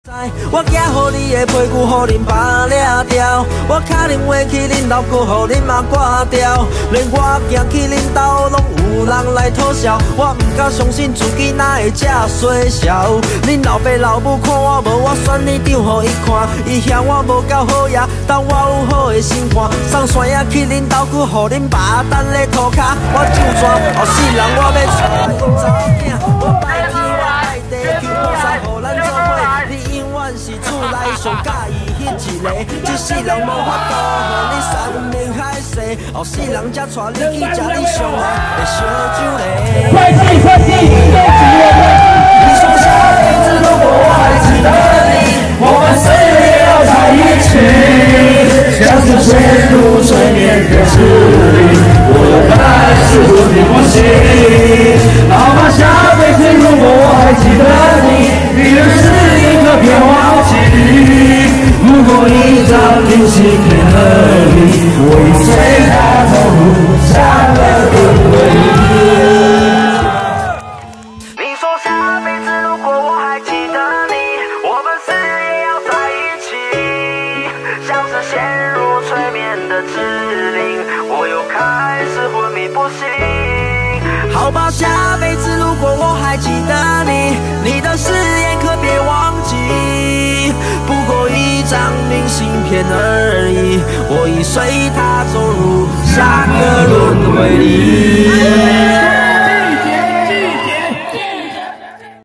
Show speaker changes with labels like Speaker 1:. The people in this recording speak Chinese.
Speaker 1: 我寄予你的皮具，予恁爸掠掉。我敲恁话去恁楼，搁予恁妈挂掉。连我行去恁兜，拢有人来讨笑。我毋敢相信自己哪会这衰小。恁老爸老母看我无，我选你张予伊看。伊嫌我无够好呀，但我有好的心肝。送山野去恁兜，搁予恁爸等咧涂骹。我就算后世人我要娶因查某囝，我拜天我拜地，求菩萨予咱做伙。你永远是厝内上介意迄一个，这世人无法度予你三明海誓，后世人才带你去食你上爱的烧酒螺。
Speaker 2: 快进快进，
Speaker 3: 你说下辈子如果我还记得你，我们死也要在一起，像是陷入催眠的指令，我又开始昏迷不醒。好吧，下辈子如果我还记得你，你的誓言可别忘记。如果一张明信片而已，我已随它走入下个轮回里。
Speaker 1: 你说下辈子如果我还记得你，我们死也要在一起，像是陷入催眠的指令，我又开始昏迷不醒。好吧，下辈子如果我还记得你，你的誓言可别忘记。不过一张明信片而已，我已随它走入下个轮回里。